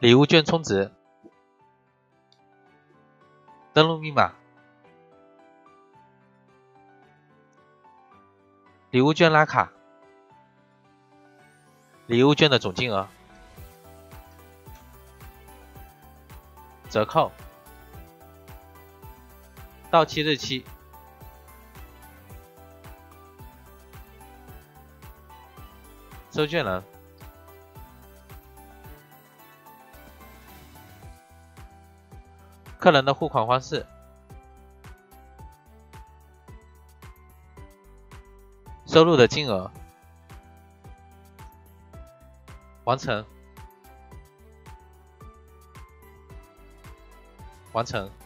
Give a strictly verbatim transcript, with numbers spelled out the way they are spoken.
礼物券充值，登录密码，礼物券拉卡，礼物券的总金额，折扣，到期日期，收件人，客人的付款方式，收入的金额，完成，完成。